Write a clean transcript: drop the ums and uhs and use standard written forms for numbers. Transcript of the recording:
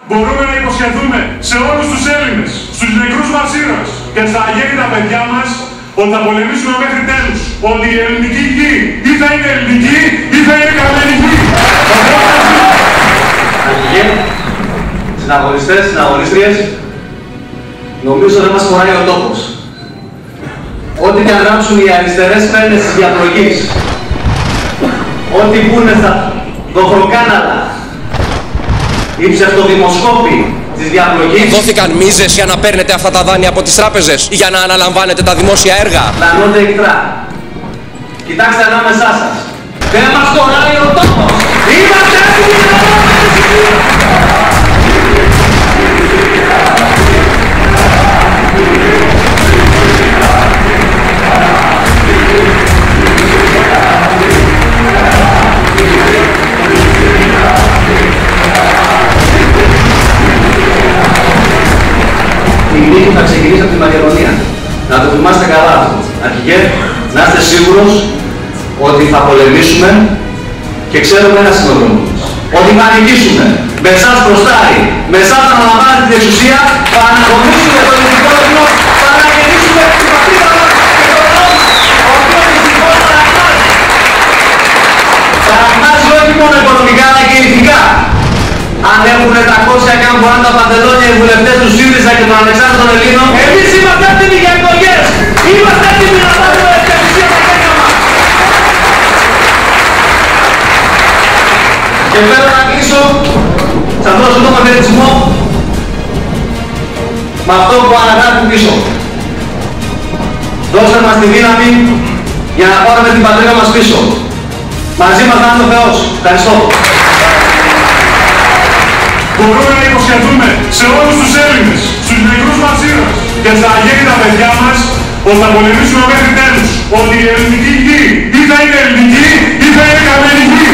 μπορούμε να υποσχεθούμε σε όλους τους Έλληνες, στους νεκρούς μας ήρωες και στα αγέννητα παιδιά μας, ότι θα πολεμήσουμε μέχρι τέλους. Ότι η ελληνική γη ή θα είναι ελληνική ή θα είναι καμένη. Αρχηγέ, συναγωνιστές, συναγωνίστριες, νομίζω δεν μας χωράει ο τόπος. Ό,τι και αν γράψουν οι αριστερές φαίνες της διαπλοκής, ό,τι πούνε στα δοχοκάναλα, οι ψευτοδημοσκόποι της διαπλοκής. Δόθηκαν μίζες για να παίρνετε αυτά τα δάνεια από τις τράπεζες ή για να αναλαμβάνετε τα δημόσια έργα. Πλανώνται εκτρά. Κοιτάξτε ανάμεσά σας. Δεν μας χωράει ο τόπος. Είμαστε έτοιμοι να η νίκη θα ξεκινήσει από τη Μακεδονία. Να το θυμάστε καλά αυτό. Αρχηγέ, να είστε σίγουρος ότι θα πολεμήσουμε και ξέρουμε ένα είναι ο δρόμος μας. Ότι θα νικήσουμε. Με εσάς μπροστάρι, με εσάς να αναλαμβάνετε την εξουσία, θα αναγωνίσουμε το ελληνικό λαό, θα αναγεννήσουμε την πατρίδα μας και τον λαό μας, ο οποίος δυστυχώς παραγνάζει. Παραγνάζει όχι μόνο οικονομικά, αλλά και ηθικά. Αν έχουν 300 κάμπο τα παντελόνια οι βουλευτές του ΣΥΡΙΖΑ και των Ανεξάρτητων Ελλήνων, εμείς είμαστε έτοιμοι για εκλογές! Είμαστε έτοιμοι να πάρουμε την εξουσία στα χέρια μας! Και θέλω να κλείσω σε αυτόν τον σύντομο χαιρετισμό με αυτό που αναγράφει πίσω. Δώστε μας τη δύναμη για να πάρουμε την πατρίδα μας πίσω. Μαζί μας να είναι ο Θεός. Ευχαριστώ. Μπορούμε να υποσχεθούμε σε όλους τους Έλληνες, στους νεκρούς μας ήρωες και στα αγέννητα παιδιά μας, ότι θα πολεμήσουμε μέχρι τέλους. Ότι η ελληνική γη ή θα είναι ελληνική ή θα είναι καμένη γη.